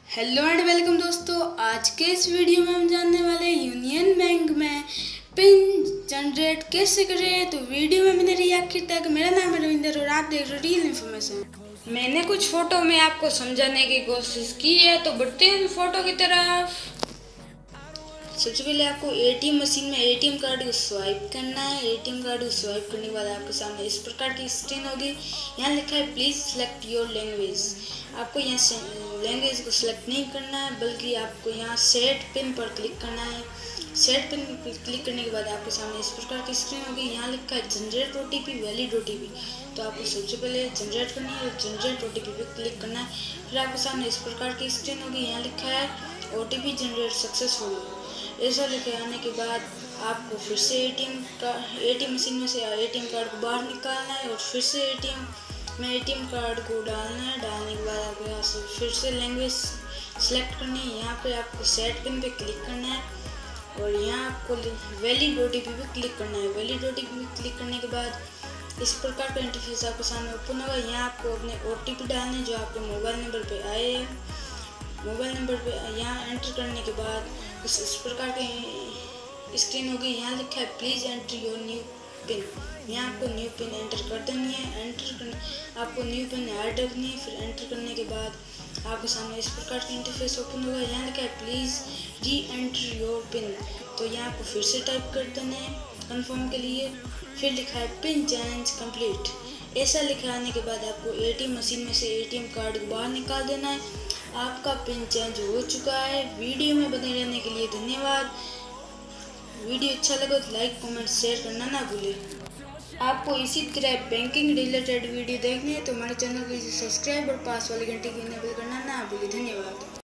Hello and welcome दोस्तों। आज के इस वीडियो में हम जानने वाले हैं यूनियन बैंक में पिन जनरेट कैसे करें। तो वीडियो में मैंने रही आखिर तक। मेरा नाम है रविंदर और आप देख रहे हो रियल इन्फॉर्मेशन। मैंने कुछ फोटो में आपको समझाने की कोशिश की है, तो बढ़ते हैं फोटो की तरफ। सबसे पहले आपको एटीएम मशीन में एटीएम कार्ड को स्वाइप करना है। एटीएम कार्ड को स्वाइप करने के बाद आपके सामने इस प्रकार की स्क्रीन होगी। यहाँ लिखा है प्लीज़ सिलेक्ट योर लैंग्वेज। आपको यहाँ लैंग्वेज को सिलेक्ट नहीं करना है, बल्कि आपको यहाँ सेट पिन पर क्लिक करना है। सेट पिन पर क्लिक करने के बाद आपके सामने इस प्रकार की स्क्रीन होगी। यहाँ लिखा है जनरेट ओटीपी, वैलिड ओटीपी। तो आपको सबसे पहले जनरेट करनी है और जनरेट ओटीपी पे क्लिक करना है। फिर आपके सामने इस प्रकार की स्क्रीन होगी। यहाँ लिखा है ओटीपी जनरेट सक्सेसफुल। ऐसा लिखे आने के बाद आपको फिर से एटीएम मशीन में से एटीएम कार्ड को बाहर निकालना है और फिर से एटीएम में एटीएम कार्ड को डालना है। डालने के बाद आपको यहाँ से फिर से लैंग्वेज सेलेक्ट करनी है। यहाँ पे आपको सेट पिन पे क्लिक करना है और यहाँ आपको वैलिड ओटीपी पे क्लिक करना है। वैलिड ओटीपी पे क्लिक करने के बाद इस प्रकार का इंटरफेस आपके सामने ओपन होगा। यहाँ आपको अपने ओटीपी डालने जो आपके मोबाइल नंबर पे आए हैं। मोबाइल नंबर पे यहाँ एंटर करने के बाद इस प्रकार की स्क्रीन होगी। यहाँ लिखा है please enter your new pin. यहाँ आपको न्यू पिन एंटर कर देनी है। आपको न्यू पिन ऐड करनी है। फिर एंटर करने के बाद आपके सामने इस प्रकार का इंटरफेस ओपन होगा। यहाँ लिखा है प्लीज़ री एंटर योर पिन। तो यहाँ आपको फिर से टाइप कर देना है कन्फर्म के लिए। फिर लिखा है पिन चेंज कंप्लीट। ऐसा लिखा आने के बाद आपको एटीएम मशीन में से एटीएम कार्ड को बाहर निकाल देना है। आपका पिन चेंज हो चुका है। वीडियो में बने रहने के लिए धन्यवाद। वीडियो अच्छा लगा तो लाइक कमेंट शेयर करना ना भूलें। आपको इसी तरह बैंकिंग रिलेटेड वीडियो देखने हैं तो हमारे चैनल को सब्सक्राइब और पास वाली घंटी की इनेबल करना ना भूलें। धन्यवाद।